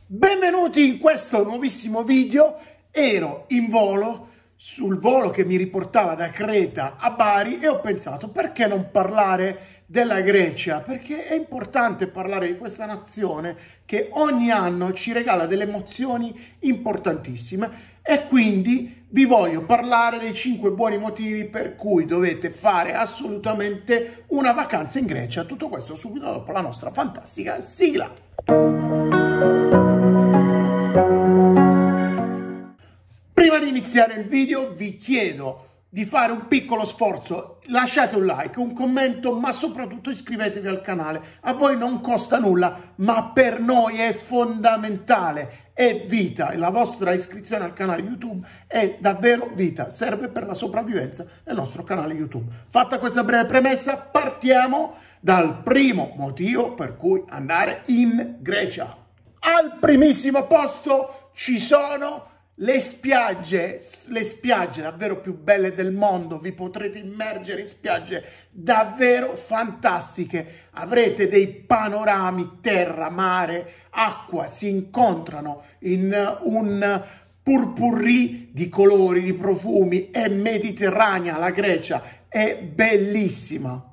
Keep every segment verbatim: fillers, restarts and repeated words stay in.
Benvenuti in questo nuovissimo video. Ero in volo, sul volo che mi riportava da Creta a Bari e ho pensato, perché non parlare della Grecia? Perché è importante parlare di questa nazione che ogni anno ci regala delle emozioni importantissime e quindi vi voglio parlare dei cinque buoni motivi per cui dovete fare assolutamente una vacanza in Grecia. Tutto questo subito dopo la nostra fantastica sigla. Prima di iniziare il video vi chiedo di fare un piccolo sforzo, lasciate un like, un commento, ma soprattutto iscrivetevi al canale. A voi non costa nulla, ma per noi è fondamentale, è vita. E la vostra iscrizione al canale YouTube è davvero vita, serve per la sopravvivenza del nostro canale YouTube. Fatta questa breve premessa, partiamo dal primo motivo per cui andare in Grecia. Al primissimo posto ci sono le spiagge, le spiagge davvero più belle del mondo. Vi potrete immergere in spiagge davvero fantastiche. Avrete dei panorami, terra, mare, acqua, si incontrano in un purpurri di colori, di profumi. È mediterranea la Grecia, è bellissima.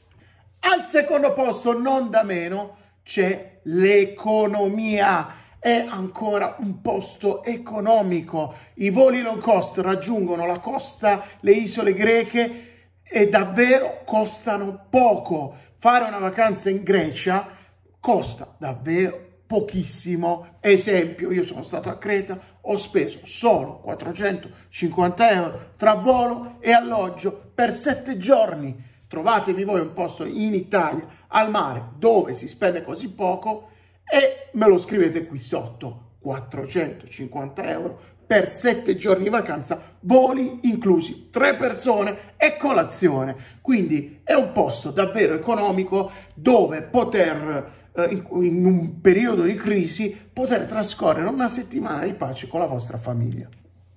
Al secondo posto, non da meno, c'è l'economia. È ancora un posto economico. I voli low cost raggiungono la costa, le isole greche e davvero costano poco. Fare una vacanza in Grecia costa davvero pochissimo. Esempio, io sono stato a Creta, ho speso solo quattrocentocinquanta euro tra volo e alloggio per sette giorni. Trovatevi voi un posto in Italia al mare dove si spende così poco e me lo scrivete qui sotto. Quattrocentocinquanta euro per sette giorni di vacanza, voli inclusi, tre persone e colazione. Quindi è un posto davvero economico dove poter, eh, in, in un periodo di crisi, poter trascorrere una settimana di pace con la vostra famiglia.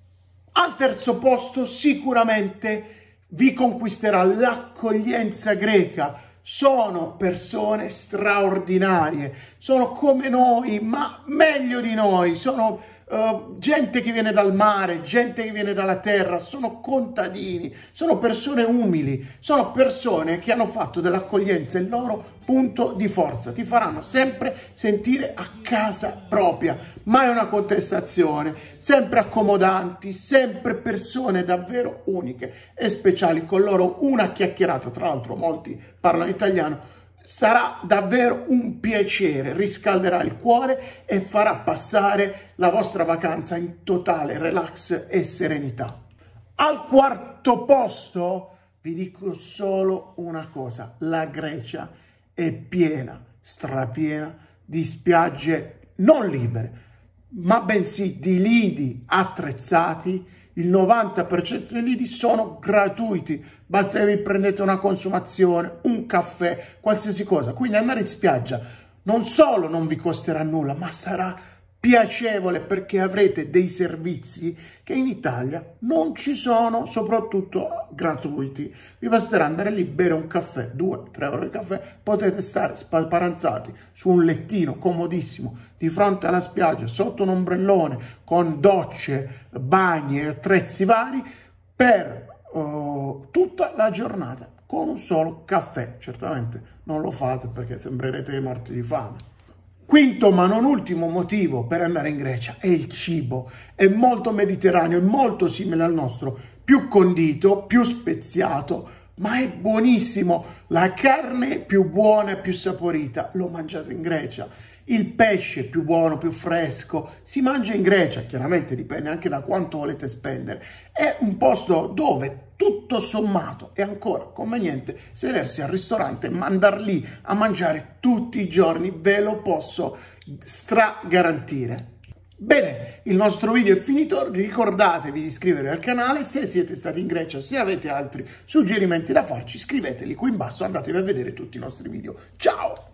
Al terzo posto sicuramente vi conquisterà l'accoglienza greca. Sono persone straordinarie, sono come noi, ma meglio di noi. Sono uh, gente che viene dal mare, gente che viene dalla terra, sono contadini, sono persone umili, sono persone che hanno fatto dell'accoglienza il loro punto di forza. Ti faranno sempre sentire a casa propria, mai una contestazione, sempre accomodanti, sempre persone davvero uniche e speciali. Con loro una chiacchierata, tra l'altro molti parlano italiano, sarà davvero un piacere, riscalderà il cuore e farà passare la vostra vacanza in totale relax e serenità. Al quarto posto vi dico solo una cosa: la Grecia è piena, strapiena di spiagge non libere, ma bensì di lidi attrezzati. Il novanta per cento dei lidi sono gratuiti, basta che vi prendete una consumazione, un caffè, qualsiasi cosa. Quindi andare in spiaggia non solo non vi costerà nulla, ma sarà piacevole perché avrete dei servizi che in Italia non ci sono, soprattutto gratuiti. Vi basterà andare lì, bere un caffè, due tre euro di caffè, potete stare sparanzati su un lettino comodissimo di fronte alla spiaggia, sotto un ombrellone, con docce, bagni e attrezzi vari per uh, tutta la giornata, con un solo caffè. Certamente non lo fate perché sembrerete morti di fame. Quinto ma non ultimo motivo per andare in Grecia è il cibo. È molto mediterraneo, è molto simile al nostro, più condito, più speziato, ma è buonissimo. La carne più buona e più saporita l'ho mangiata in Grecia. Il pesce più buono, più fresco, si mangia in Grecia. Chiaramente dipende anche da quanto volete spendere. È un posto dove tutto sommato è ancora conveniente sedersi al ristorante e mandar lì a mangiare tutti i giorni, ve lo posso stragarantire. Bene, il nostro video è finito, ricordatevi di iscrivervi al canale. Se siete stati in Grecia, se avete altri suggerimenti da farci, scriveteli qui in basso, andatevi a vedere tutti i nostri video. Ciao!